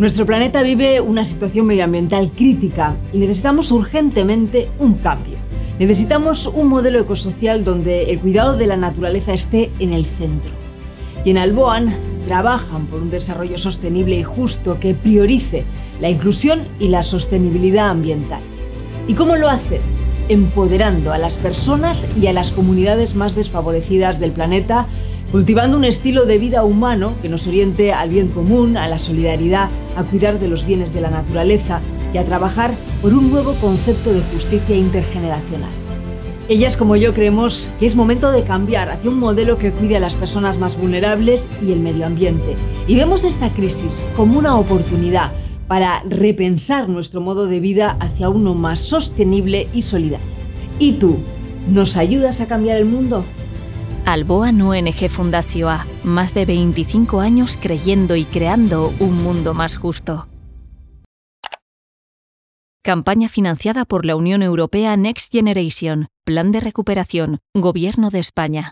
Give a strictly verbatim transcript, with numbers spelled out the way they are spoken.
Nuestro planeta vive una situación medioambiental crítica y necesitamos urgentemente un cambio. Necesitamos un modelo ecosocial donde el cuidado de la naturaleza esté en el centro. Y en Alboan trabajan por un desarrollo sostenible y justo que priorice la inclusión y la sostenibilidad ambiental. ¿Y cómo lo hacen? Empoderando a las personas y a las comunidades más desfavorecidas del planeta, cultivando un estilo de vida humano que nos oriente al bien común, a la solidaridad, a cuidar de los bienes de la naturaleza y a trabajar por un nuevo concepto de justicia intergeneracional. Ellas, como yo, creemos que es momento de cambiar hacia un modelo que cuide a las personas más vulnerables y el medio ambiente. Y vemos esta crisis como una oportunidad para repensar nuestro modo de vida hacia uno más sostenible y solidario. ¿Y tú? ¿Nos ayudas a cambiar el mundo? Alboan O N G Fundazioa, más de veinticinco años creyendo y creando un mundo más justo. Campaña financiada por la Unión Europea Next Generation, Plan de Recuperación, Gobierno de España.